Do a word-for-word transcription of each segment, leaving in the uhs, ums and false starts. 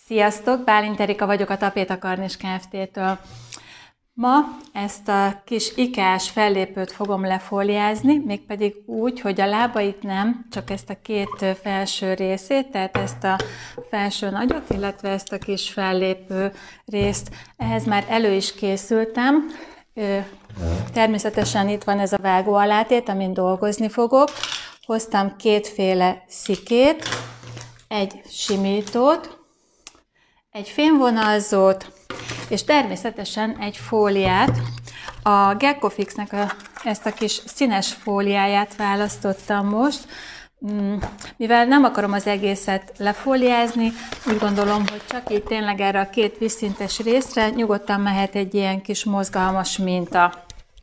Sziasztok! Bálint Erika vagyok a Tapéta Karnis Kft-től. Ma ezt a kis ikás fellépőt fogom lefóliázni, mégpedig úgy, hogy a lábait nem, csak ezt a két felső részét, tehát ezt a felső nagyot, illetve ezt a kis fellépő részt. Ehhez már elő is készültem. Természetesen itt van ez a vágóalátét, amin dolgozni fogok. Hoztam kétféle szikét, egy simítót, egy fémvonalzót, és természetesen egy fóliát. A Geckofixnek a, ezt a kis színes fóliáját választottam most, mivel nem akarom az egészet lefóliázni, úgy gondolom, hogy csak így tényleg erre a két vízszintes részre nyugodtan mehet egy ilyen kis mozgalmas minta.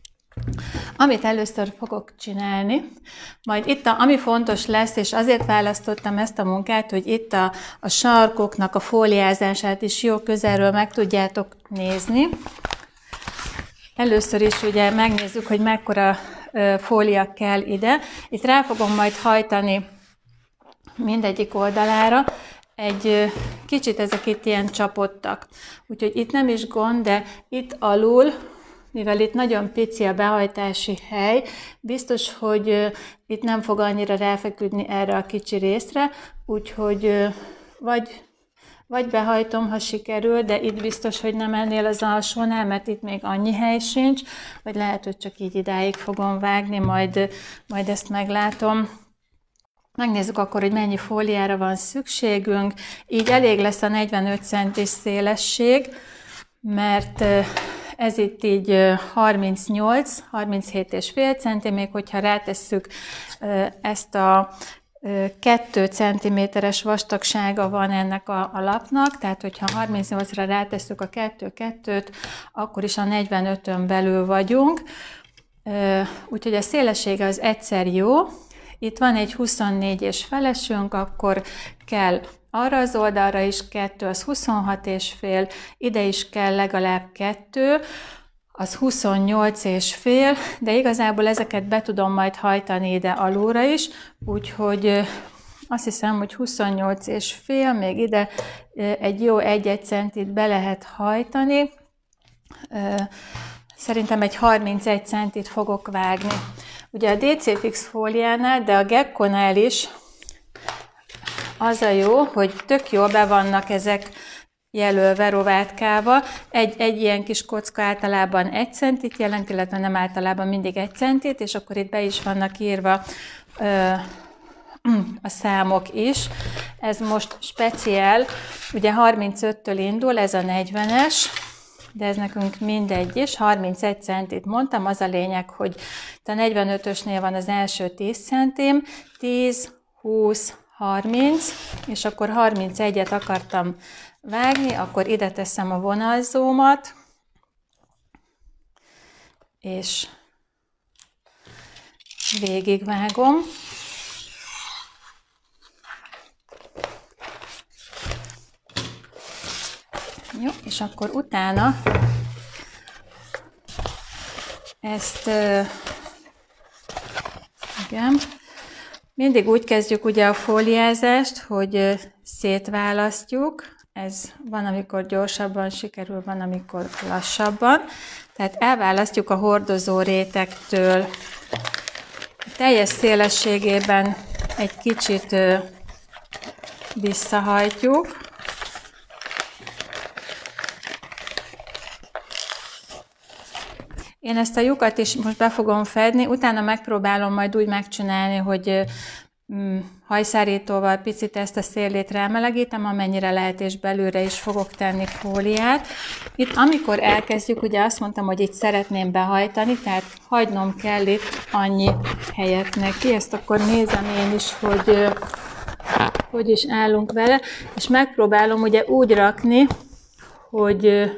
Amit először fogok csinálni, majd itt, a, ami fontos lesz, és azért választottam ezt a munkát, hogy itt a, a sarkoknak a fóliázását is jó közelről meg tudjátok nézni. Először is ugye megnézzük, hogy mekkora ö, fólia kell ide. Itt rá fogom majd hajtani mindegyik oldalára. Egy ö, kicsit ezek itt ilyen csapottak, úgyhogy itt nem is gond, de itt alul, mivel itt nagyon pici a behajtási hely, biztos, hogy itt nem fog annyira ráfeküdni erre a kicsi részre, úgyhogy vagy, vagy behajtom, ha sikerül, de itt biztos, hogy nem ennél az alsónál, mert itt még annyi hely sincs, vagy lehet, hogy csak így idáig fogom vágni, majd, majd ezt meglátom. Megnézzük akkor, hogy mennyi fóliára van szükségünk. Így elég lesz a negyvenöt centis szélesség, mert ez itt így harmincnyolc harminchét és fél centi, még hogyha rátesszük ezt a két centiméteres vastagsága van ennek a, a lapnak, tehát hogyha harmincnyolcra rátesszük a kettő kettőt, akkor is a negyvenötön belül vagyunk. Úgyhogy a szélessége az egyszer jó. Itt van egy huszonnégy és felesünk, akkor kell arra az oldalra is kettő, az huszonhat és fél, ide is kell legalább kettő, az huszonnyolc és fél, de igazából ezeket be tudom majd hajtani ide alulra is, úgyhogy azt hiszem, hogy huszonnyolc és fél, még ide egy jó egy-egy centit be lehet hajtani. Szerintem egy harmincegy centit fogok vágni. Ugye a dé cé Fix fóliánál, de a Geckonál is az a jó, hogy tök jól be vannak ezek jelölve, rovátkálva. Egy, egy ilyen kis kocka általában egy centit jelent, illetve nem általában mindig egy centit, és akkor itt be is vannak írva ö, a számok is. Ez most speciál, ugye harmincöttől indul, ez a negyvenes, de ez nekünk mindegy is, harmincegy centit mondtam, az a lényeg, hogy a negyvenötösnél van az első tíz centim, tíz, húsz, harminc, és akkor harmincegyet akartam vágni, akkor ide teszem a vonalzómat, és végigvágom. Jó, és akkor utána ezt, igen, mindig úgy kezdjük ugye a fóliázást, hogy szétválasztjuk. Ez van, amikor gyorsabban sikerül, van, amikor lassabban. Tehát elválasztjuk a hordozó rétegtől. A teljes szélességében egy kicsit visszahajtjuk. Én ezt a lyukat is most be fogom fedni, utána megpróbálom majd úgy megcsinálni, hogy hajszárítóval picit ezt a szélét rámelegítem, amennyire lehet, és belülre is fogok tenni fóliát. Itt amikor elkezdjük, ugye azt mondtam, hogy itt szeretném behajtani, tehát hagynom kell itt annyi helyet neki, ezt akkor nézem én is, hogy hogy is állunk vele, és megpróbálom ugye úgy rakni, hogy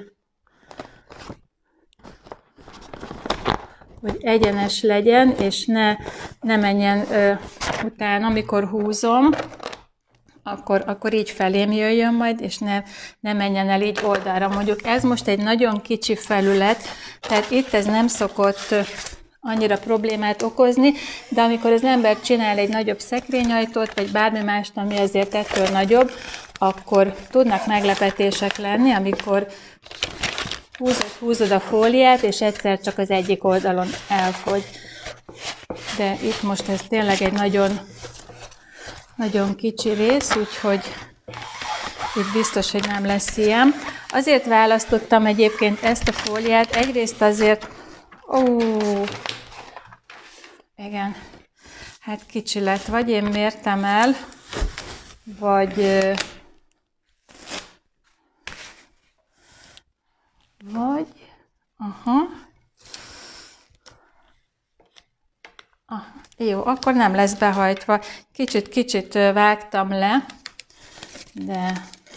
hogy egyenes legyen, és ne, ne menjen ö, utána, amikor húzom, akkor, akkor így felém jöjjön majd, és ne, ne menjen el így oldalra. Mondjuk ez most egy nagyon kicsi felület, tehát itt ez nem szokott annyira problémát okozni, de amikor az ember csinál egy nagyobb szekrényajtót, vagy bármi mást, ami azért ettől nagyobb, akkor tudnak meglepetések lenni, amikor húzod, húzod a fóliát, és egyszer csak az egyik oldalon elfogy. De itt most ez tényleg egy nagyon, nagyon kicsi rész, úgyhogy itt biztos, hogy nem lesz ilyen. Azért választottam egyébként ezt a fóliát, egyrészt azért, ó, igen, hát kicsi lett, vagy én mértem el, vagy, vagy, aha, ah, jó, akkor nem lesz behajtva. Kicsit-kicsit vágtam le, de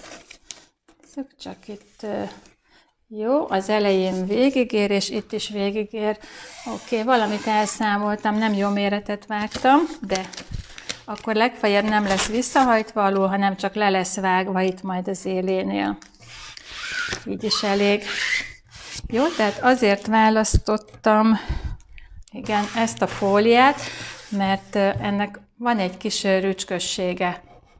csak itt jó, az elején végigér, és itt is végigér. Oké, okay, valamit elszámoltam, nem jó méretet vágtam, de akkor legfeljebb nem lesz visszahajtva alul, hanem csak le lesz vágva itt majd az élénél. Így is elég. Jó, tehát azért választottam, igen, ezt a fóliát, mert ennek van egy kis rücskössége.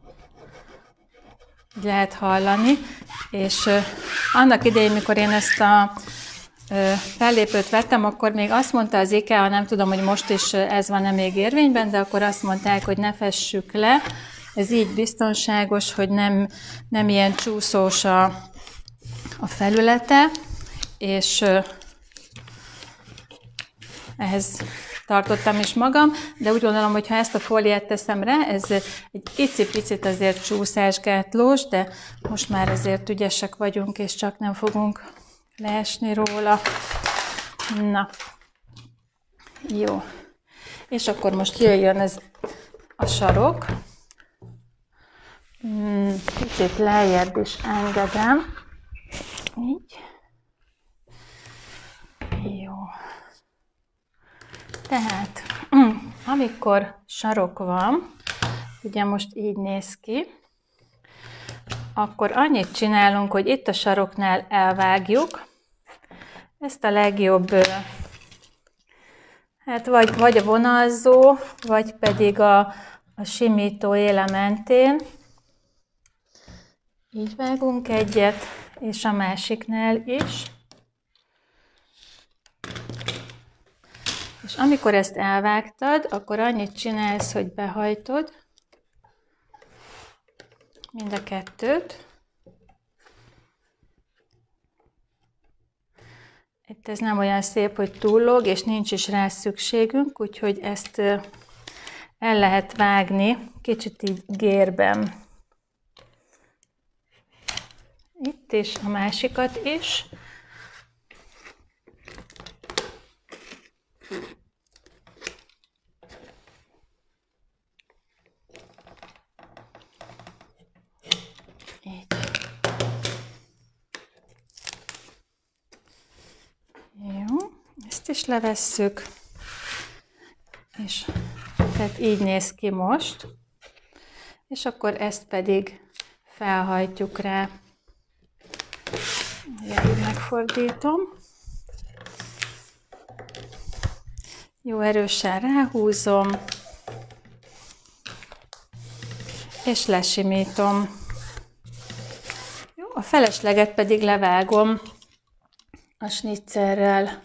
Lehet hallani, és annak idején, mikor én ezt a fellépőt vettem, akkor még azt mondta az IKEA, nem tudom, hogy most is ez van-e még érvényben, de akkor azt mondták, hogy ne fessük le, ez így biztonságos, hogy nem, nem ilyen csúszós a, a felülete, és ehhez tartottam is magam, de úgy gondolom, hogy ha ezt a fóliát teszem rá, ez egy icipicit azért csúszásgátlós, de most már azért ügyesek vagyunk, és csak nem fogunk leesni róla. Na, jó. És akkor most jöjjön ez a sarok. Kicsit lejjebb is engedem. Így. Jó. Tehát, amikor sarok van, ugye most így néz ki, akkor annyit csinálunk, hogy itt a saroknál elvágjuk. Ezt a legjobb, hát vagy, vagy a vonalzó, vagy pedig a, a simító éle mentén. Így vágunk egyet, és a másiknál is. És amikor ezt elvágtad, akkor annyit csinálsz, hogy behajtod mind a kettőt. Itt ez nem olyan szép, hogy túllóg, és nincs is rá szükségünk, úgyhogy ezt el lehet vágni kicsit így gérben. Itt is, a másikat is. Így. Jó, ezt is levesszük, és tehát így néz ki most, és akkor ezt pedig felhajtjuk rá. Így megfordítom. Jó erősen ráhúzom, és lesimítom. Jó, a felesleget pedig levágom a snitzerrel.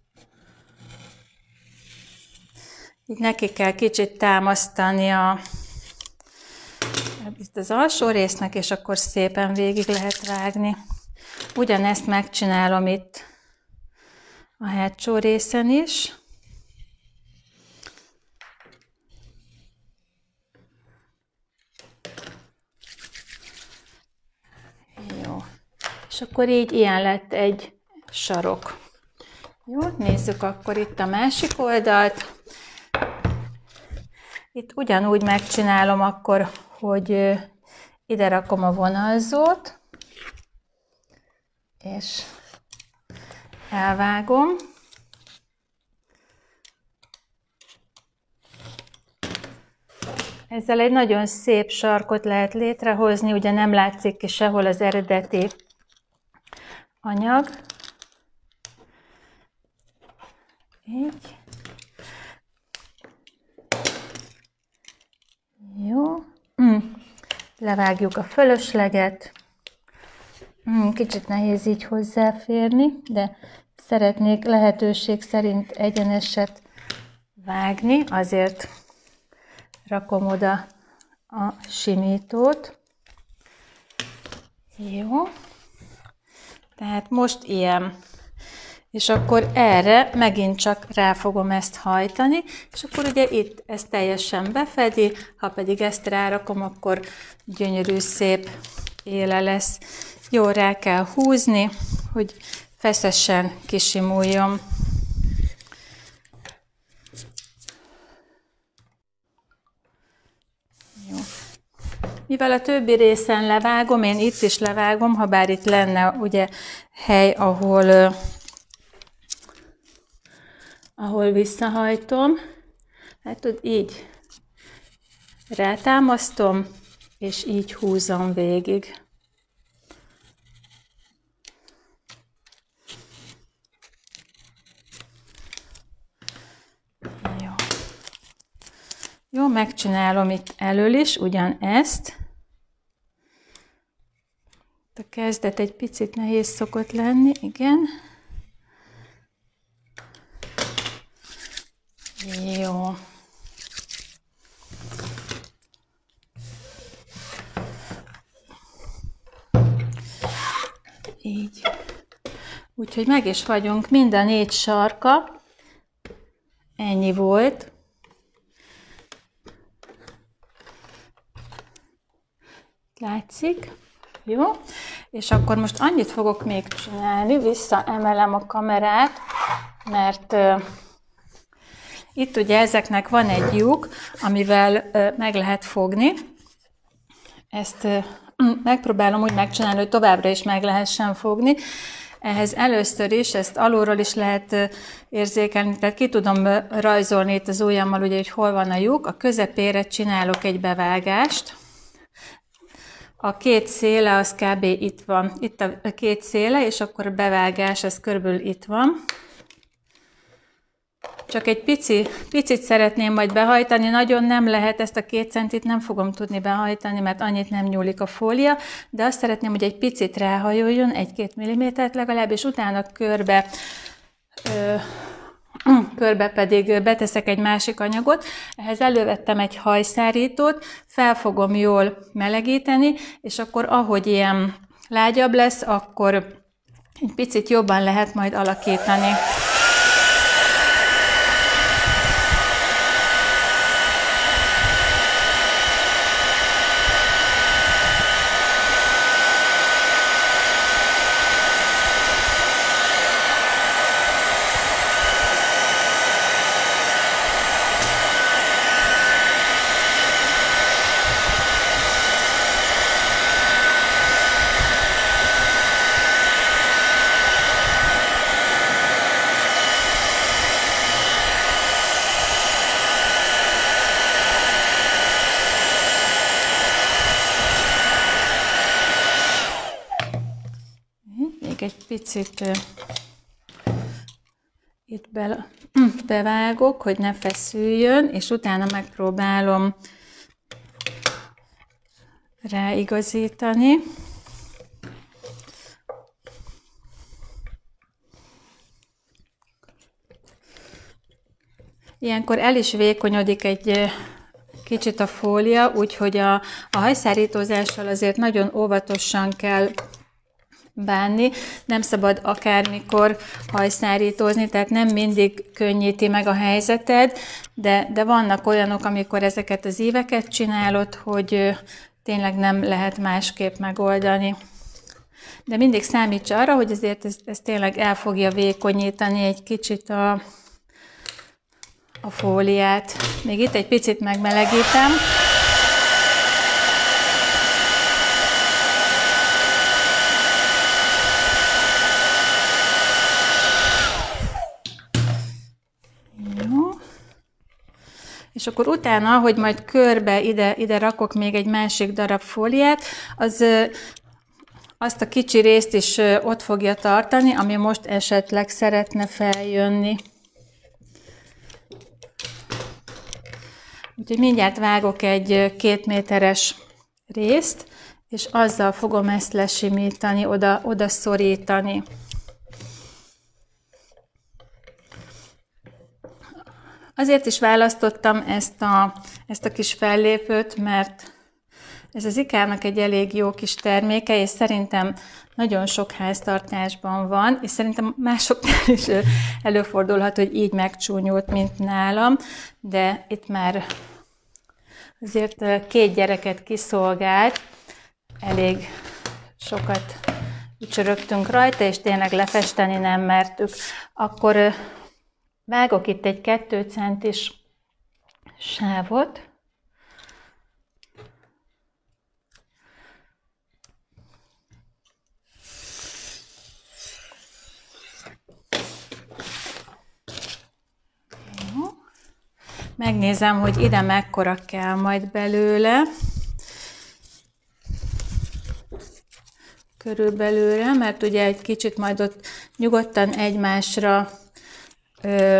Így neki kell kicsit támasztani a, itt az alsó résznek, és akkor szépen végig lehet vágni. Ugyanezt megcsinálom itt a hátsó részen is. Jó. És akkor így ilyen lett egy sarok. Jó, nézzük akkor itt a másik oldalt. Itt ugyanúgy megcsinálom akkor, hogy ide rakom a vonalzót, és elvágom. Ezzel egy nagyon szép sarkot lehet létrehozni, ugye nem látszik ki sehol az eredeti anyag. Így. Jó. Mm. levágjuk a fölösleget. Kicsit nehéz így hozzáférni, de szeretnék lehetőség szerint egyeneset vágni, azért rakom oda a simítót. Jó. Tehát most ilyen. És akkor erre megint csak rá fogom ezt hajtani, és akkor ugye itt ez teljesen befedi, ha pedig ezt rárakom, akkor gyönyörű, szép éle lesz. Jól rá kell húzni, hogy feszesen kisimuljon. Jó. Mivel a többi részen levágom, én itt is levágom, ha bár itt lenne ugye hely, ahol, ahol visszahajtom. Hát tud így rátámasztom, és így húzom végig. Jó. Jó, megcsinálom itt elől is ugyanezt. A kezdet egy picit nehéz szokott lenni, igen. Jó. Így. Úgyhogy meg is vagyunk, mind a négy sarka. Ennyi volt. Látszik? Jó. És akkor most annyit fogok még csinálni, visszaemelem a kamerát, mert uh, itt ugye ezeknek van egy lyuk, amivel uh, meg lehet fogni. Ezt uh, megpróbálom úgy megcsinálni, hogy továbbra is meg lehessen fogni. Ehhez először is, ezt alulról is lehet uh, érzékelni, tehát ki tudom uh, rajzolni itt az ujjammal, ugye, hogy hol van a lyuk. A közepére csinálok egy bevágást. A két széle az kb. Itt van. Itt a két széle, és akkor a bevágás, ez körülbelül itt van. Csak egy pici, picit szeretném majd behajtani, nagyon nem lehet, ezt a két centit nem fogom tudni behajtani, mert annyit nem nyúlik a fólia, de azt szeretném, hogy egy picit ráhajoljon, egy-két millimétert legalább, és utána körbe, ö, körbe pedig beteszek egy másik anyagot. Ehhez elővettem egy hajszárítót, fel fogom jól melegíteni, és akkor ahogy ilyen lágyabb lesz, akkor egy picit jobban lehet majd alakítani. Egy picit uh, itt be, bevágok, hogy ne feszüljön, és utána megpróbálom ráigazítani. Ilyenkor el is vékonyodik egy kicsit a fólia, úgyhogy a, a hajszárítózással azért nagyon óvatosan kell bánni, nem szabad akármikor hajszárítózni, tehát nem mindig könnyíti meg a helyzeted, de, de vannak olyanok, amikor ezeket az íveket csinálod, hogy tényleg nem lehet másképp megoldani. De mindig számíts arra, hogy azért ez, ez tényleg el fogja vékonyítani egy kicsit a, a fóliát. Még itt egy picit megmelegítem. És akkor utána, hogy majd körbe ide, ide rakok még egy másik darab fóliát, az azt a kicsi részt is ott fogja tartani, ami most esetleg szeretne feljönni. Úgyhogy mindjárt vágok egy két méteres részt, és azzal fogom ezt lesimítani, oda, oda szorítani. Azért is választottam ezt a, ezt a kis fellépőt, mert ez az ikának egy elég jó kis terméke, és szerintem nagyon sok háztartásban van, és szerintem másoknál is előfordulhat, hogy így megcsúnyult, mint nálam, de itt már azért két gyereket kiszolgált, elég sokat ücsörögtünk rajta, és tényleg lefesteni nem mertük. Akkor vágok itt egy kettő centis sávot, megnézem, hogy ide mekkora kell majd belőle. Körülbelülre, mert ugye egy kicsit majd ott nyugodtan egymásra ö,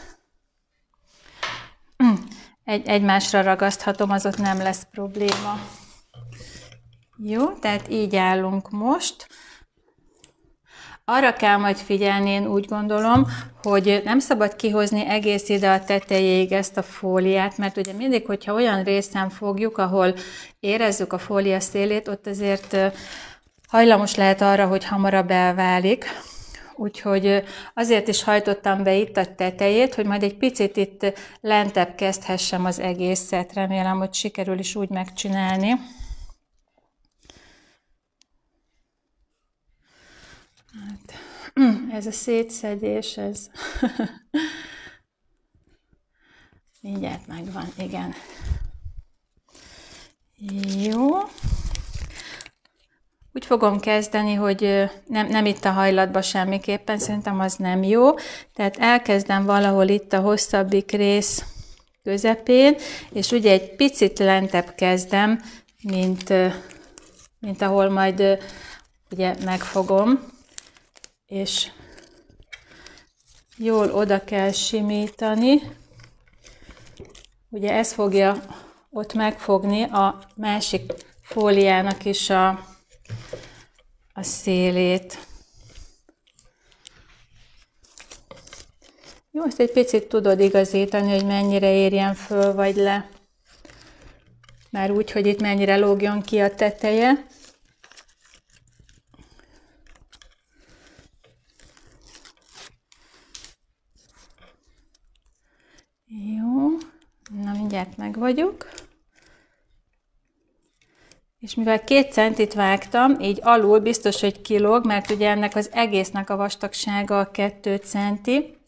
egy, egymásra ragaszthatom, az ott nem lesz probléma. Jó, tehát így állunk most. Arra kell majd figyelni, én úgy gondolom, hogy nem szabad kihozni egész ide a tetejéig ezt a fóliát, mert ugye mindig, hogyha olyan részen fogjuk, ahol érezzük a fólia szélét, ott azért hajlamos lehet arra, hogy hamarabb elválik. Úgyhogy azért is hajtottam be itt a tetejét, hogy majd egy picit itt lentebb kezdhessem az egészet. Remélem, hogy sikerül is úgy megcsinálni. Hát, ez a szétszedés, ez mindjárt megvan, igen. Jó. Úgy fogom kezdeni, hogy nem, nem itt a hajlatba semmiképpen, szerintem az nem jó. Tehát elkezdem valahol itt a hosszabbik rész közepén, és ugye egy picit lentebb kezdem, mint, mint ahol majd ugye megfogom. És jól oda kell simítani. Ugye ez fogja ott megfogni a másik fóliának is a, a szélét. Jó, ezt egy picit tudod igazítani, hogy mennyire érjen föl vagy le. Már úgy, hogy itt mennyire lógjon ki a teteje. Jó, na mindjárt meg vagyok. És mivel két centit vágtam, így alul biztos, hogy kilóg, mert ugye ennek az egésznek a vastagsága a kettő centi.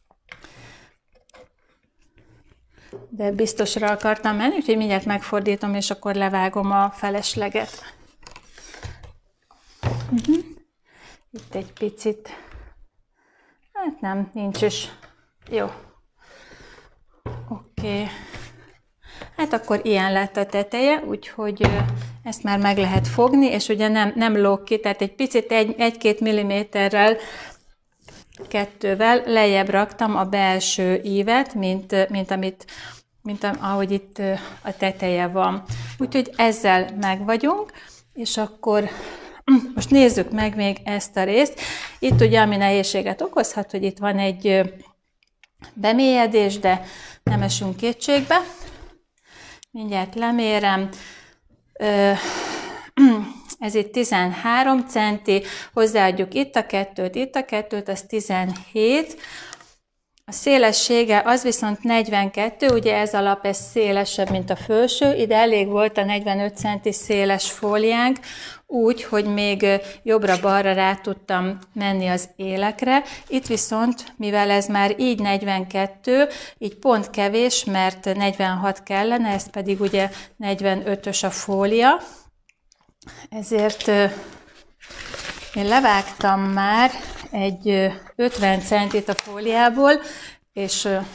De biztosra akartam menni, úgyhogy mindjárt megfordítom, és akkor levágom a felesleget. Uh-huh. Itt egy picit. Hát nem, nincs is. Jó. Oké. Okay. Hát akkor ilyen lett a teteje, úgyhogy ezt már meg lehet fogni, és ugye nem, nem lóg ki, tehát egy picit egy, egy-két milliméterrel, kettővel lejjebb raktam a belső ívet, mint, mint, amit, mint ahogy itt a teteje van. Úgyhogy ezzel meg vagyunk, és akkor most nézzük meg még ezt a részt. Itt ugye ami nehézséget okozhat, hogy itt van egy bemélyedés, de nem esünk kétségbe. Mindjárt lemérem. Ez itt tizenhárom centi, hozzáadjuk itt a kettőt, itt a kettőt, az tizenhét. A szélessége az viszont negyvenkettő, ugye ez alap, ez szélesebb, mint a felső. Ide elég volt a negyvenöt centi széles fóliánk, úgy, hogy még jobbra-balra rá tudtam menni az élekre. Itt viszont, mivel ez már így negyvenkettő, így pont kevés, mert negyvenhat kellene, ez pedig ugye negyvenötös a fólia. Ezért én levágtam már egy ötven centit a fóliából, és a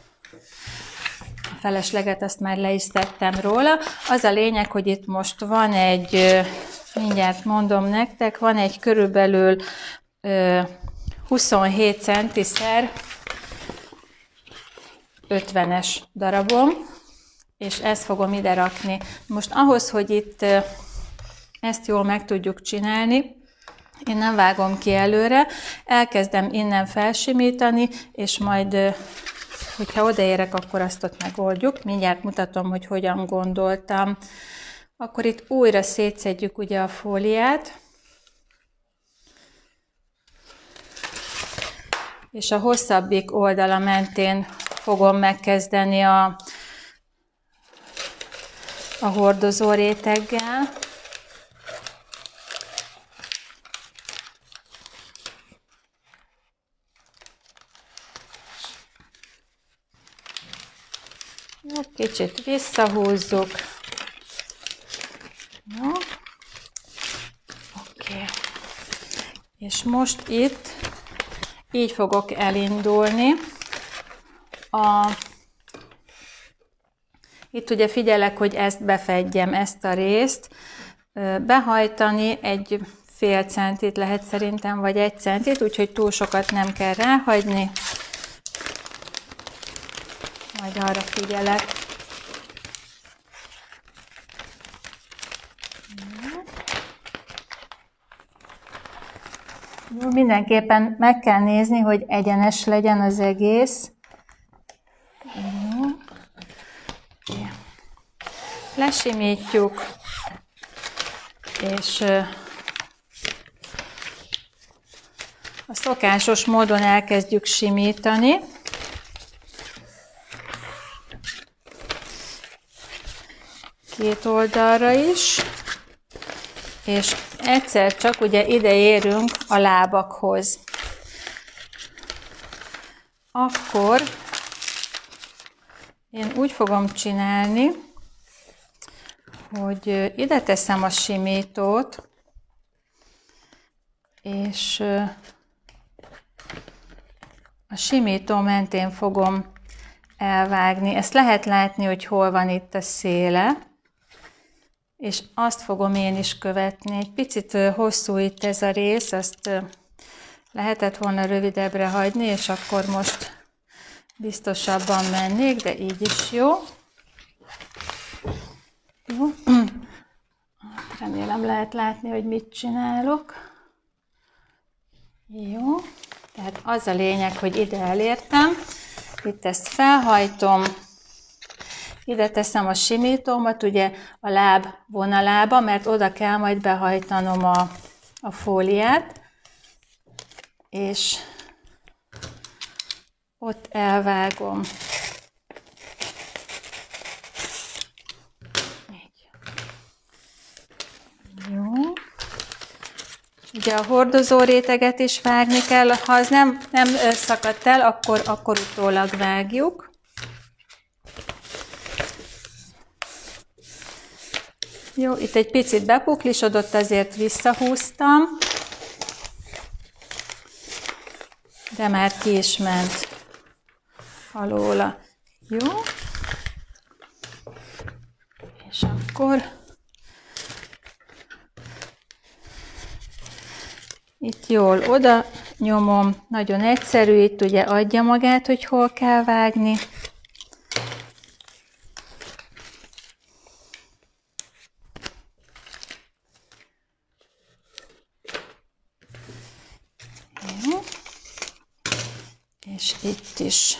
felesleget azt már le is szedtem róla. Az a lényeg, hogy itt most van egy, mindjárt mondom nektek, van egy körülbelül huszonhét centiszer ötvenes darabom, és ezt fogom ide rakni. Most ahhoz, hogy itt ezt jól meg tudjuk csinálni, én nem vágom ki előre, elkezdem innen felsimítani, és majd, hogyha odaérek, akkor azt ott megoldjuk. Mindjárt mutatom, hogy hogyan gondoltam. Akkor itt újra szétszedjük ugye a fóliát, és a hosszabbik oldala mentén fogom megkezdeni a, a hordozó réteggel. Jó, kicsit visszahúzzuk. Jó. Oké. És most itt így fogok elindulni. A... Itt ugye figyelek, hogy ezt befedjem, ezt a részt. Behajtani egy fél centit lehet szerintem, vagy egy centit, úgyhogy túl sokat nem kell ráhagyni. Majd arra figyelek. Jó, mindenképpen meg kell nézni, hogy egyenes legyen az egész. Jó. Lesimítjuk, és a szokásos módon elkezdjük simítani. Két oldalra is, és egyszer csak ugye ide érünk a lábakhoz. Akkor én úgy fogom csinálni, hogy ide teszem a simítót, és a simító mentén fogom elvágni. Ezt lehet látni, hogy hol van itt a széle, és azt fogom én is követni. Egy picit hosszú itt ez a rész, azt lehetett volna rövidebbre hagyni, és akkor most biztosabban mennék, de így is jó. Jó. Remélem lehet látni, hogy mit csinálok. Jó. Tehát az a lényeg, hogy ide elértem. Itt ezt felhajtom. Ide teszem a simítómat, ugye a láb vonalába, mert oda kell majd behajtanom a, a fóliát. És ott elvágom. Jó. Ugye a hordozó réteget is vágni kell, ha az nem, nem szakadt el, akkor, akkor utólag vágjuk. Jó, itt egy picit bepuklisodott, azért visszahúztam, de már ki is ment alóla. Jó. És akkor itt jól oda nyomom, nagyon egyszerű, itt ugye adja magát, hogy hol kell vágni. Jó. És itt is.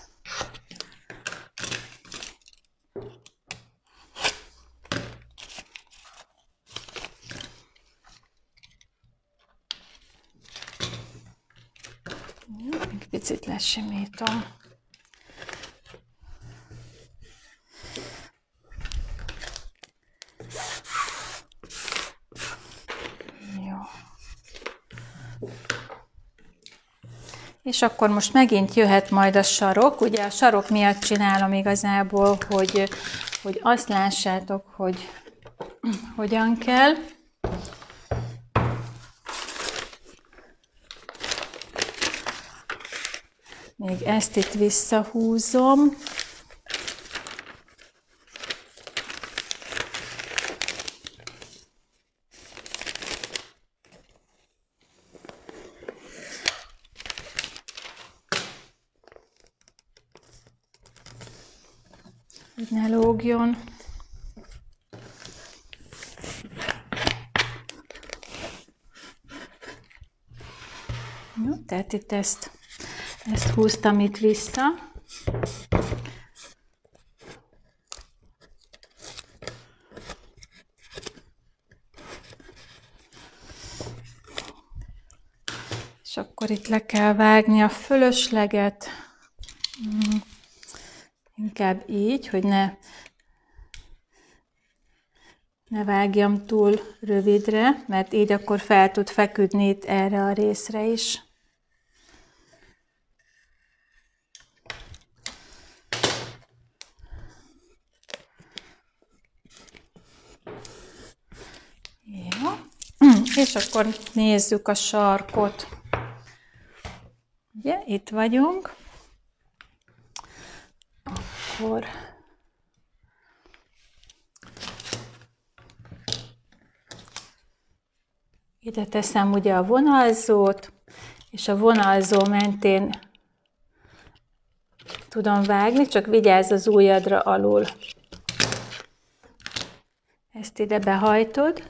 Egy picit lesimítom. Jó. És akkor most megint jöhet majd a sarok. Ugye a sarok miatt csinálom igazából, hogy, hogy azt lássátok, hogy hogyan kell. Még ezt itt visszahúzom. hogy ne lógjon. Jó, tehát itt ezt, ezt húztam itt vissza. És akkor itt le kell vágni a fölösleget. Inkább így, hogy ne, ne vágjam túl rövidre, mert így akkor fel tud feküdni itt erre a részre is. Jó. És akkor nézzük a sarkot. Ugye, itt vagyunk. Akkor ide teszem ugye a vonalzót, és a vonalzó mentén tudom vágni, csak vigyázz az ujjadra alul. Ezt ide behajtod.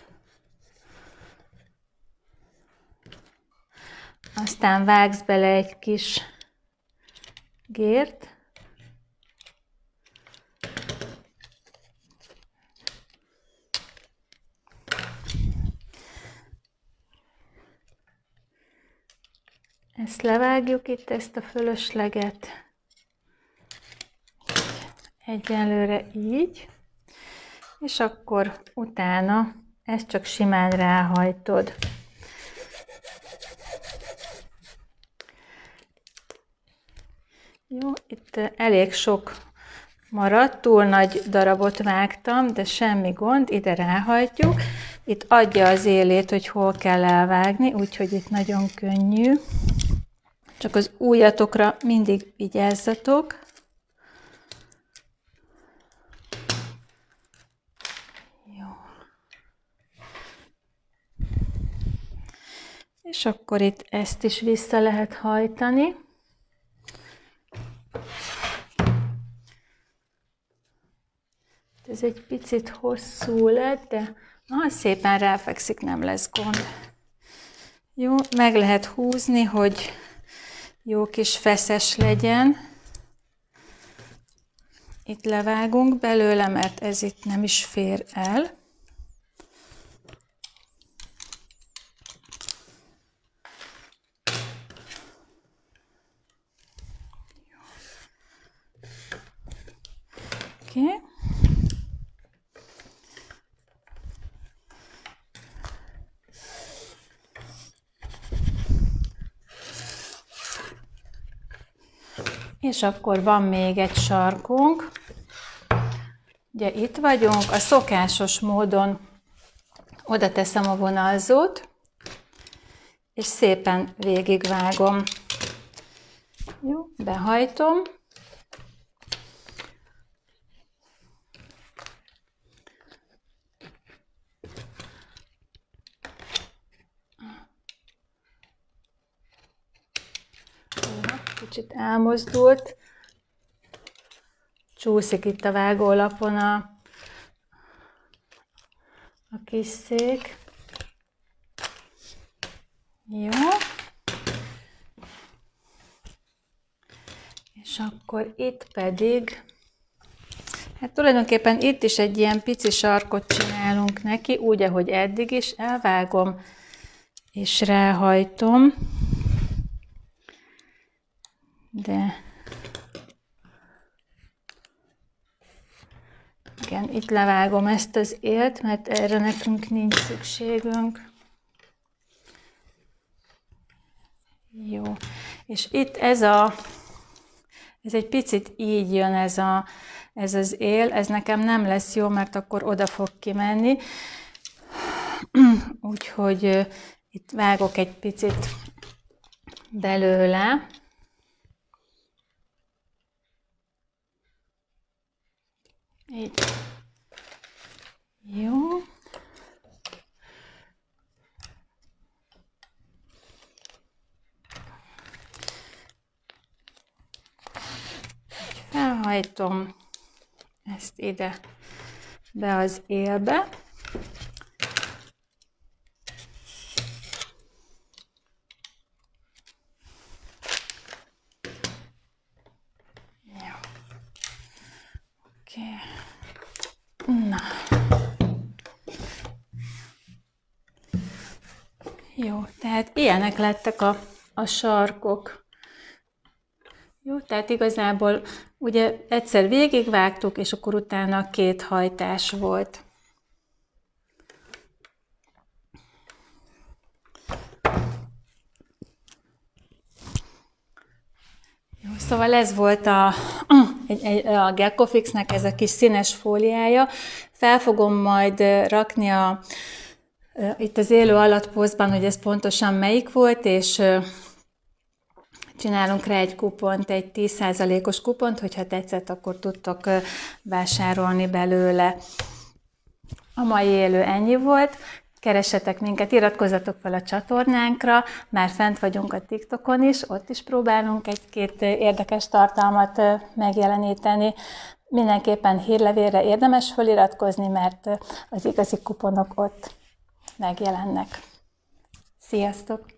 Aztán vágsz bele egy kis gért. Ezt levágjuk itt, ezt a fölösleget. Egyelőre így. És akkor utána ezt csak simán ráhajtod. Jó, itt elég sok maradt, túl nagy darabot vágtam, de semmi gond, ide ráhajtjuk. Itt adja az élét, hogy hol kell elvágni, úgyhogy itt nagyon könnyű. Csak az ujjatokra mindig vigyázzatok. Jó. És akkor itt ezt is vissza lehet hajtani. Ez egy picit hosszú lett, de ah, szépen ráfekszik, nem lesz gond. Jó, meg lehet húzni, hogy jó kis feszes legyen. Itt levágunk belőle, mert ez itt nem is fér el. Oké. Okay. És akkor van még egy sarkunk. Ugye itt vagyunk, a szokásos módon oda teszem a vonalzót, és szépen végigvágom. Jó, behajtom. Kicsit elmozdult, csúszik itt a vágólapon a, a kis szék. Jó. És akkor itt pedig, hát tulajdonképpen itt is egy ilyen pici sarkot csinálunk neki, úgy, ahogy eddig is, elvágom és ráhajtom. De igen, itt levágom ezt az élt, mert erre nekünk nincs szükségünk. Jó, és itt ez a, ez egy picit így jön ez, a, ez az él, ez nekem nem lesz jó, mert akkor oda fog kimenni. Úgyhogy itt vágok egy picit belőle. Így. Jó. Felhajtom ezt ide be az élbe. Jó. Oké. Na. Jó, tehát ilyenek lettek a, a sarkok. Jó, tehát igazából ugye egyszer végigvágtuk, és akkor utána két hajtás volt. Jó, szóval ez volt a, a Gelcofixnek ez a kis színes fóliája. Fel fogom majd rakni a, itt az élő alatposztban, hogy ez pontosan melyik volt, és csinálunk rá egy kupont, egy tíz százalékos kupont, hogyha tetszett, akkor tudtok vásárolni belőle. A mai élő ennyi volt. Keressetek minket, iratkozzatok fel a csatornánkra, már fent vagyunk a TikTokon is, ott is próbálunk egy-két érdekes tartalmat megjeleníteni. Mindenképpen hírlevélre érdemes feliratkozni, mert az igazi kuponok ott megjelennek. Sziasztok!